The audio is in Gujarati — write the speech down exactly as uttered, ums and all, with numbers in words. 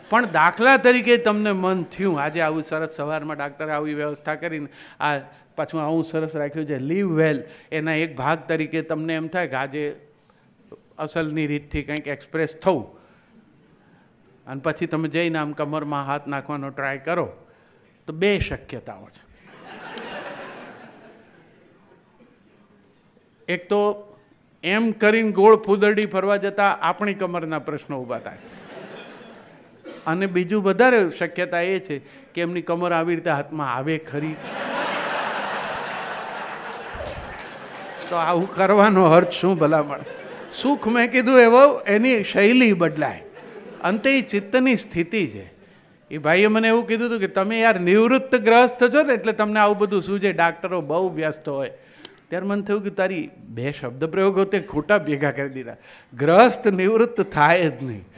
પણ દાખલા તરીકે તમને મન થયું આજે આવું સરસ સવારમાં ડાક્ટરે આવી વ્યવસ્થા કરીને આ પાછું આવું સરસ રાખ્યું છે લીવ વેલ, એના એક ભાગ તરીકે તમને એમ થાય કે આજે અસલની રીતથી કંઈક એક્સપ્રેસ થવું, અને પછી તમે જઈને આમ કમરમાં હાથ નાખવાનો ટ્રાય કરો તો બે શક્યતાઓ છે. એક તો એમ કરીને ગોળ ફૂદરડી ફરવા જતાં આપણી કમરના પ્રશ્નો ઊભા થાય, અને બીજું વધારે શક્યતા એ છે કે એમની કમર આવી રીતે હાથમાં આવે ખરી, તો આવું કરવાનો અર્થ શું ભલામણ? સુખ મેં કીધું એવો એની શૈલી બદલાય, અંતે એ ચિત્તની સ્થિતિ છે. એ ભાઈએ મને એવું કીધું હતું કે તમે યાર નિવૃત્ત ગ્રસ્ત છો ને એટલે તમને આવું બધું સૂઝે, ડાક્ટરો બહુ વ્યસ્ત હોય. ત્યારે મને થયું કે તારી બે શબ્દ પ્રયોગો તે ખોટા ભેગા કરી દીધા. ગ્રસ્ત નિવૃત્ત થાય જ નહીં.